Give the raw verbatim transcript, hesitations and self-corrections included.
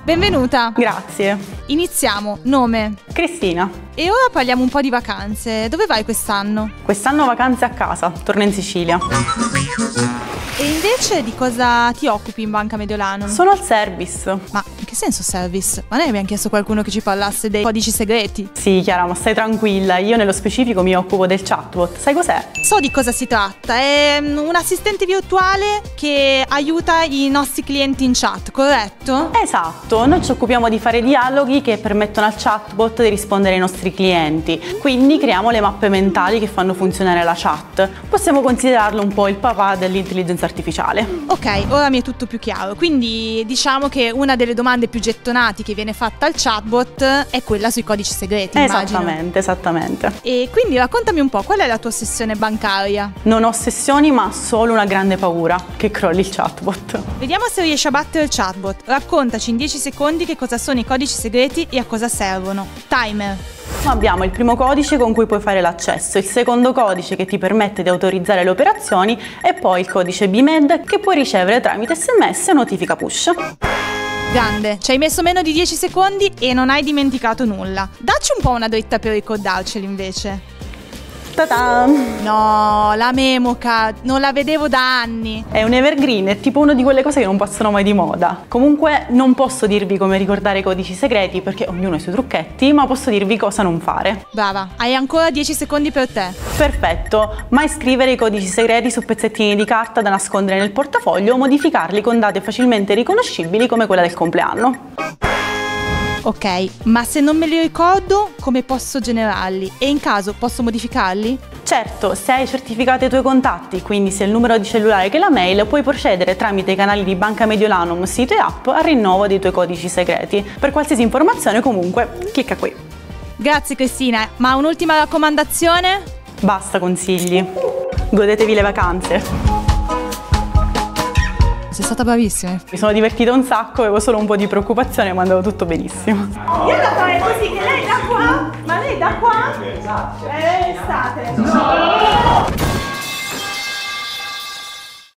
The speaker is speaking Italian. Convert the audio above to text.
Benvenuta. Grazie. Iniziamo. Nome? Cristina. E ora parliamo un po' di vacanze. Dove vai quest'anno? Quest'anno vacanze a casa, torno in Sicilia. E invece di cosa ti occupi in Banca Mediolanum? Sono al service. Ma in che senso service? Ma noi abbiamo chiesto qualcuno che ci parlasse dei codici segreti. Sì, Chiara, ma stai tranquilla, io nello specifico mi occupo del chatbot. Sai cos'è? So di cosa si tratta, è un assistente virtuale che aiuta i nostri clienti in chat, corretto? Esatto, noi ci occupiamo di fare dialoghi che permettono al chatbot di rispondere ai nostri clienti. Quindi creiamo le mappe mentali che fanno funzionare la chat. Possiamo considerarlo un po' il papà dell'intelligenza artificiale. Ok, ora mi è tutto più chiaro. Quindi diciamo che una delle domande più gettonati che viene fatta al chatbot è quella sui codici segreti, immagino. Esattamente, esattamente. E quindi raccontami un po', qual è la tua ossessione bancaria? Non ho ossessioni, ma solo una grande paura, che crolli il chatbot. Vediamo se riesci a battere il chatbot. Raccontaci in dieci secondi che cosa sono i codici segreti e a cosa servono. Timer. Abbiamo il primo codice con cui puoi fare l'accesso, il secondo codice che ti permette di autorizzare le operazioni e poi il codice B M E D che puoi ricevere tramite sms o notifica push. Grande, ci hai messo meno di dieci secondi e non hai dimenticato nulla. Dacci un po' una dritta per ricordarceli invece. Ta-da! No, la Memocard, non la vedevo da anni. È un evergreen, è tipo una di quelle cose che non passano mai di moda. Comunque non posso dirvi come ricordare i codici segreti perché ognuno ha i suoi trucchetti, ma posso dirvi cosa non fare. Brava, hai ancora dieci secondi per te. Perfetto, mai scrivere i codici segreti su pezzettini di carta da nascondere nel portafoglio o modificarli con date facilmente riconoscibili come quella del compleanno. Ok, ma se non me li ricordo, come posso generarli? E in caso posso modificarli? Certo, se hai certificato i tuoi contatti, quindi sia il numero di cellulare che la mail, puoi procedere tramite i canali di Banca Mediolanum, sito e app, al rinnovo dei tuoi codici segreti. Per qualsiasi informazione comunque, clicca qui. Grazie Cristina, ma un'ultima raccomandazione? Basta consigli, godetevi le vacanze. Sei stata bravissima. Mi sono divertita un sacco, avevo solo un po' di preoccupazione ma andava tutto benissimo. Io la farei così, che lei da qua, ma lei da qua, eh, state. No!